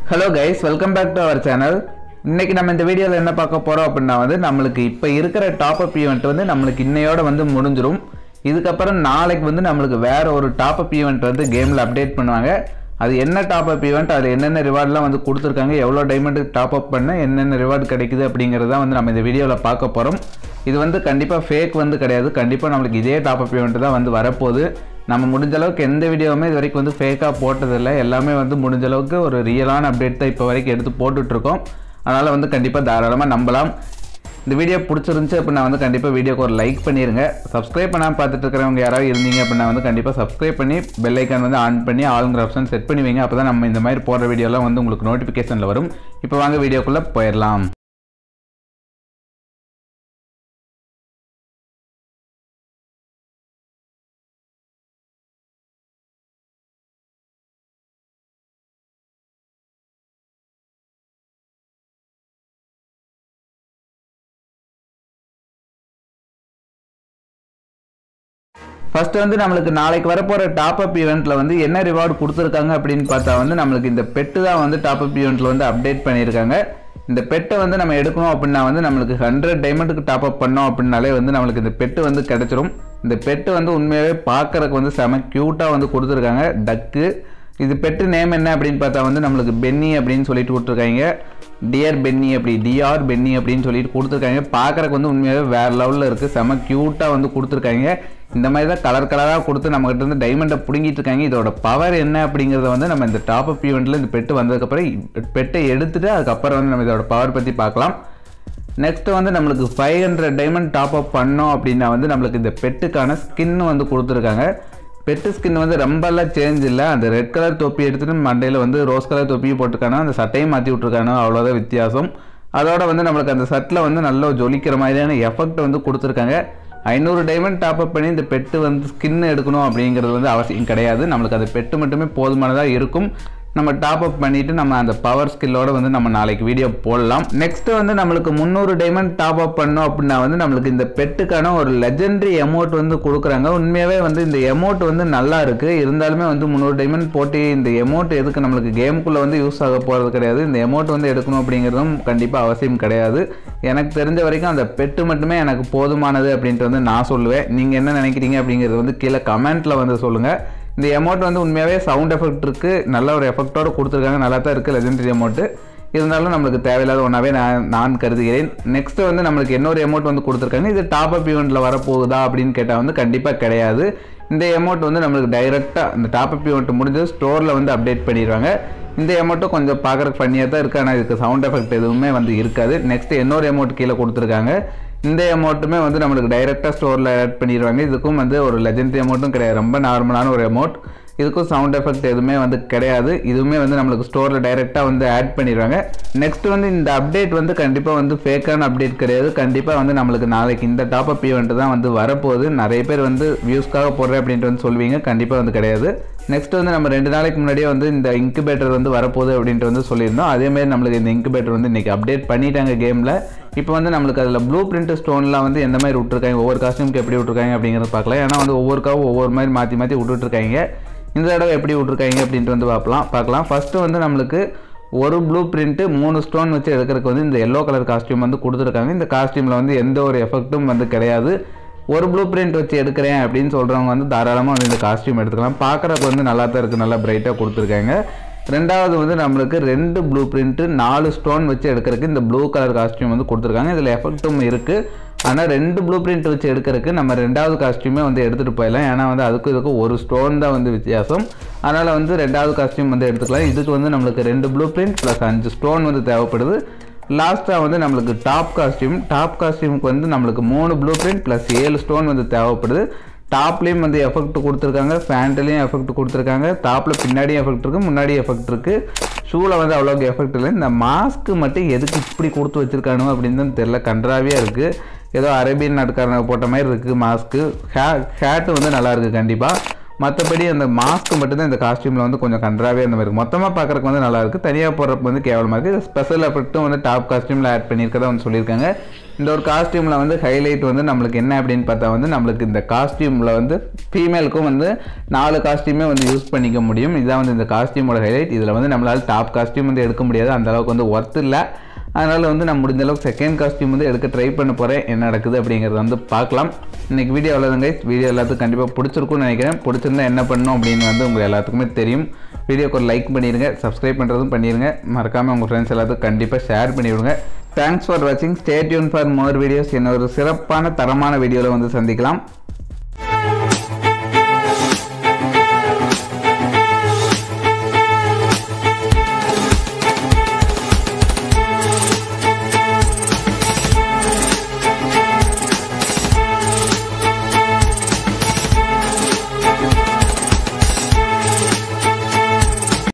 Hello guys, welcome back to our channel. இன்னைக்கு நம்ம இந்த வீடியோல என்ன பார்க்க போறோம் அப்படினா நமக்கு இப்ப இருக்கிற டாப் அப் ஈவென்ட் நமக்கு இன்னையோட முடிஞ்சிரும். இதுக்கு அப்புறம் நாளைக்கு நமக்கு வேற ஒரு டாப் அப் ஈவென்ட் கேம்ல அப்டேட் பண்ணுவாங்க. அது என்ன டாப் அப் ஈவென்ட், அது என்னென்ன ரிவார்ட்லாம் கொடுத்திருக்காங்க, எவ்வளவு டைமண்ட் டாப் அப் பண்ண என்னென்ன ரிவார்ட் கிடைக்குது அப்படிங்கறத நம்ம இந்த வீடியோல பார்க்க போறோம். இது கண்டிப்பா ஃபேக் கிடையாது. கண்டிப்பா நமக்கு இதே டாப் அப் ஈவென்ட் தான் வரப்போகுது. நம்ம முடிஞ்ச அளவுக்கு எந்த வீடியோவுமே இது வரைக்கும் ஃபேக்கா போட்டதில்லை. எல்லாமே முடிஞ்ச அளவுக்கு ஒரு ரியலான அப்டேட் தான் இப்போ வரைக்கும் எடுத்து போட்டுட்டு இருக்கோம். அதனால கண்டிப்பா தாராளமா நம்பலாம். இந்த வீடியோ பிடிச்சிருந்துச்சு அப்படினா கண்டிப்பா வீடியோக்கு ஒரு லைக் பண்ணிருங்க. சப்ஸ்கிரைப் பண்ணாம பார்த்துட்டு இருக்கறவங்க யாராவது இருந்தீங்க அப்படினா கண்டிப்பா சப்ஸ்கிரைப் பண்ணி பெல் ஐகான் ஆன் பண்ணி ஆல்ங்கிற ஆப்ஷன் செட் பண்ணி வைங்க. அப்பதான் நம்ம இந்த மாதிரி போடுற வீடியோலாம் உங்களுக்கு நோட்டிஃபிகேஷன்ல வரும். இப்போ வாங்க வீடியோக்குள்ள போயிடலாம். ஃபர்ஸ்ட் நமக்கு நாளைக்கு வரப்போற டாப் அப் ஈவென்ட்ல என்ன ரிவார்ட் கொடுத்திருக்காங்க அப்படினு பார்த்தா நமக்கு இந்த பெட் தான் டாப் அப் ஈவென்ட்ல அப்டேட் பண்ணிருக்காங்க. இந்த பெட்டை நம்ம எடுக்கணும் அப்படினா நமக்கு 100 டைமண்டுக்கு டாப் அப் பண்ணோம் அப்படினாலே நமக்கு இந்த பெட் கிடைச்சிரும். இந்த பெட் உண்மையாவே பார்க்கறதுக்கு செம கியூட்டா கொடுத்திருக்காங்க. டக்கு இது பெட் நேம் என்ன அப்படினு பார்த்தா நமக்கு பென்னி அப்படினு சொல்லிட்டு கொடுத்திருக்காங்க. டியர் பென்னி அப்படி டிஆர் பென்னி அப்படினு சொல்லிட்டு கொடுத்திருக்காங்க. பார்க்கறதுக்கு உண்மையாவே வேற லெவல்ல இருக்கு. செம கியூட்டா கொடுத்திருக்காங்க. இந்த மாதிரி தான் கலர் கலரா கொடுத்து நம்ம கிட்ட டைமண்டை புடுங்கிட்டு இருக்காங்க. இதோட பவர் என்ன அப்படிங்கறத நம்ம இந்த டாப் அப் ஈவென்ட்ல இந்த பெட் வந்ததுக்கு அப்புறம் பெட்டை எடுத்துட்டு அதுக்கு அப்புறம் நம்ம இதோட பவர் பத்தி பார்க்கலாம். நெக்ஸ்ட் நம்மளுக்கு 500 டைமண்ட் டாப் அப் பண்ணோம் அப்படினா நம்மளுக்கு இந்த பெட்டுக்கான ஸ்கின் கொடுத்திருக்காங்க. பெட் ஸ்கின் ரொம்பலாம் சேஞ்ச் இல்லை. அந்த ரெட் கலர் தொப்பி எடுத்துட்டு மண்டையில் ரோஸ் கலர் தொப்பியும் போட்டுருக்கானோ, அந்த சட்டையும் மாற்றி விட்டுருக்கானோ, அவ்வளோதான் வித்தியாசம். அதோட நம்மளுக்கு அந்த சட்டில் நல்லா ஜொலிக்கிற மாதிரியான எஃபெக்ட் கொடுத்துருக்காங்க. 500 டைமண்ட் டாப் அப் பண்ணி இந்த பெட்டு ஸ்கின் எடுக்கணும் அப்படிங்கிறது அவசியம் கிடையாது. நம்மளுக்கு அந்த பெட்டு மட்டுமே போதுமானதாக இருக்கும். நம்ம டாப் அப் பண்ணிட்டு நம்ம அந்த பவர் ஸ்கில்லோட நம்ம நாளைக்கு வீடியோ போடலாம். நெக்ஸ்ட் நம்மளுக்கு 300 டைமண்ட் டாப் அப் பண்ணோம் அப்படின்னா நம்மளுக்கு இந்த பெட்டுக்கான ஒரு லெஜெண்டரி எமௌண்ட் கொடுக்குறாங்க. உண்மையாவே இந்த எமௌண்ட் நல்லா இருக்கு. இருந்தாலுமே 300 டைமண்ட் போட்டு இந்த எமௌண்ட் எதுக்கு நம்மளுக்கு கேமுக்குள்ள யூஸ் ஆக போறது கிடையாது. இந்த எமௌண்ட் எடுக்கணும் அப்படிங்கிறதும் கண்டிப்பா அவசியம் கிடையாது. எனக்கு தெரிஞ்ச வரைக்கும் அந்த பெட்டு மட்டுமே எனக்கு போதுமானது அப்படின்ட்டு நான் சொல்லுவேன். நீங்க என்ன நினைக்கிறீங்க அப்படிங்கிறது கீழே கமெண்ட்ல சொல்லுங்க. இந்த எமௌண்ட் உண்மையாவே சவுண்ட் எஃபெக்ட் இருக்கு. நல்ல ஒரு எஃபெக்டோட கொடுத்துருக்காங்க. நல்லா தான் இருக்கு லெஜெண்டரி எமௌண்ட். இருந்தாலும் நம்மளுக்கு தேவையில்லாத ஒன்றாவே நான் கருதுகிறேன். நெக்ஸ்ட் நம்மளுக்கு இன்னொரு எமௌண்ட் கொடுத்துருக்காங்க. இது டாப் அப் ஈவெண்ட்ல வரப்போகுதா அப்படின்னு கேட்டால் கண்டிப்பாக கிடையாது. இந்த எமௌண்ட் நம்மளுக்கு டைரெக்டாக இந்த டாப் அப் ஈவெண்ட் முடிஞ்சு ஸ்டோரில் அப்டேட் பண்ணிடுவாங்க. இந்த எமௌண்ட்டும் கொஞ்சம் பார்க்குறதுக்கு ஃபன்னியாக தான் இருக்குது. ஆனால் இதுக்கு சவுண்ட் எஃபெக்ட் எதுவுமே இருக்காது. நெக்ஸ்ட் இன்னொரு எமௌண்ட் கீழே கொடுத்துருக்காங்க. இந்த அமௌண்ட்டுமே நம்மளுக்கு டைரெக்டாக ஸ்டோரில் ஆட் பண்ணிடுவாங்க. இதுக்கும் ஒரு லெஜெண்டரி அமௌண்ட்டும் கிடையாது. ரொம்ப நார்மலான ஒரு அமௌண்ட். இதுக்கும் சவுண்ட் எஃபெக்ட் எதுவுமே கிடையாது. இதுவுமே நம்மளுக்கு ஸ்டோரில் டைரெக்டாக ஆட் பண்ணிடுவாங்க. நெக்ஸ்ட் இந்த அப்டேட் கண்டிப்பாக ஃபேக்கான அப்டேட் கிடையாது. கண்டிப்பாக நம்மளுக்கு நாளைக்கு இந்த டாப் அப் ஈவெண்ட் தான் வரப்போகுது. நிறைய பேர் வியூஸ்க்காக போடுறேன் அப்படின்ட்டு சொல்லுவீங்க. கண்டிப்பாக கிடையாது. நெக்ஸ்ட் நம்ம 2 நாளைக்கு முன்னாடியே இந்த இன்குபேட்டர் வரப்போகுது அப்படின்ட்டு சொல்லியிருந்தோம். அதேமாதிரி நம்மளுக்கு இந்த இன்குபேட்டர் இன்னைக்கு அப்டேட் பண்ணிட்டாங்க கேமில். இப்போ நம்மளுக்கு அதில் ப்ளூ பிரிண்ட் ஸ்டோன்லாம் எந்த மாதிரி விட்டுருக்காங்க, ஒவ்வொரு காஸ்டியூமுக்கு எப்படி விட்டுருக்காங்க அப்படிங்கிறத பார்க்கலாம். ஏன்னா ஒவ்வொருக்காவும் ஒவ்வொரு மாதிரி மாற்றி மாற்றி விட்டுருக்காங்க. இந்த தடவை எப்படி விட்டுருக்காங்க அப்படின்ட்டு பார்க்கலாம். ஃபர்ஸ்ட் நம்மளுக்கு ஒரு ப்ளூ பிரிண்ட் 3 ஸ்டோன் வச்சு எடுக்கிறதுக்கு இந்த எல்லோ கலர் காஸ்டியூம் கொடுத்துருக்காங்க. இந்த காஸ்டியூமில் எந்த ஒரு எஃபெக்ட்டும் கிடையாது. ஒரு ப்ளூ பிரிண்ட் வச்சு எடுக்கிறேன் அப்படின்னு சொல்கிறவங்க தாராளமாக இந்த காஸ்டியூம் எடுத்துக்கலாம். பார்க்குறதுக்கு நல்லா தான் இருக்குது. நல்லா பிரைட்டாக கொடுத்துருக்காங்க. ரெண்டாவது நம்மளுக்கு 2 ப்ளூ பிரிண்ட் 4 ஸ்டோன் வச்சு எடுக்கிறதுக்கு இந்த ப்ளூ கலர் காஸ்டியூம் கொடுத்துருக்காங்க. இதில் எஃபெக்ட்டும் இருக்குது. ஆனால் 2 ப்ளூ பிரிண்ட் வச்சு எடுக்கிறதுக்கு நம்ம ரெண்டாவது காஸ்டியூமே எடுத்துகிட்டு போயிடலாம். ஏன்னா அதுக்கு இதுக்கு ஒரு ஸ்டோன் தான் வித்தியாசம். அதனால் ரெண்டாவது காஸ்டியூம் எடுத்துக்கலாம். இதுக்கு நம்மளுக்கு 2 ப்ளூ பிரிண்ட் ப்ளஸ் 5 ஸ்டோன் தேவைப்படுது. லாஸ்ட்டாக நம்மளுக்கு டாப் காஸ்டியூமுக்கு நம்மளுக்கு 3 ப்ளூ பிரிண்ட் ப்ளஸ் 7 ஸ்டோன் தேவைப்படுது. டாப்லேயும் எஃபெக்ட் கொடுத்துருக்காங்க. ஃபேண்ட்லேயும் எஃபெக்ட் கொடுத்துருக்காங்க. டாப்பில் பின்னாடியும் எஃபெக்ட் இருக்குது, முன்னாடியும் எஃபெக்ட் இருக்குது. ஷூவில் அவ்வளோக்கு எஃபெக்ட் இல்லை. இந்த மாஸ்க்கு மட்டும் எதுக்கு இப்படி கொடுத்து வச்சுருக்கானு அப்படின்னு தெரியல. கன்றாவியாக இருக்குது. ஏதோ அரேபியன் நாட்டுக்காரங்க போட்ட மாதிரி இருக்குது மாஸ்க்கு. ஹேட்டு நல்லாயிருக்கு. கண்டிப்பாக மற்றபடி அந்த மாஸ்க் மட்டும்தான் இந்த காஸ்டியூமில் வந்து கொஞ்சம் கன்றாவே அந்த மாதிரி இருக்குது. மொத்தமாக பார்க்குறதுக்கு வந்து நல்லாயிருக்கு, தனியாக போடுறதுக்கு வந்து கேவலமாக இருக்குது. ஸ்பெஷல் எஃபெக்ட்டும் வந்து டாப் காஸ்டியூமில் ஆட் பண்ணியிருக்கதா வந்து சொல்லியிருக்காங்க. இந்த ஒரு காஸ்டியூமில் வந்து ஹைலைட் வந்து நம்மளுக்கு என்ன அப்படின்னு பார்த்தா வந்து நம்மளுக்கு இந்த காஸ்டியூமில் வந்து ஃபீமேலுக்கும் வந்து 4 காஸ்டியூமே வந்து யூஸ் பண்ணிக்க முடியும். இதுதான் வந்து இந்த காஸ்டியூமோட ஹைலைட். இதில் வந்து நம்மளால் டாப் காஸ்டியூம் வந்து எடுக்க முடியாது, அந்தளவுக்கு வந்து ஒர்த் இல்லை. அதனால் வந்து நான் முடிஞ்ச அளவுக்கு செகண்ட் காஸ்டியூம் வந்து எடுக்க ட்ரை பண்ண போகிறேன். என்ன நடக்குது அப்படிங்கிறத வந்து பார்க்கலாம். இன்றைக்கி வீடியோ அவ்வளோதாங்க. வீடியோ எல்லாத்துக்கும் கண்டிப்பாக பிடிச்சிருக்கும்னு நினைக்கிறேன். பிடிச்சிருந்தா என்ன பண்ணணும் அப்படின்னு வந்து உங்களுக்கு எல்லாத்துக்குமே தெரியும். வீடியோக்கு ஒரு லைக் பண்ணிடுங்க, சப்ஸ்கிரைப் பண்ணுறதும் பண்ணிடுங்க. மறக்காமல் உங்கள் ஃப்ரெண்ட்ஸ் எல்லாத்துக்கும் கண்டிப்பாக ஷேர் பண்ணிவிடுங்க. தேங்க்ஸ் ஃபார் வாட்சிங். Stay tuned for more videos. என்ன ஒரு சிறப்பான தரமான வீடியோவில் வந்து சந்திக்கலாம்.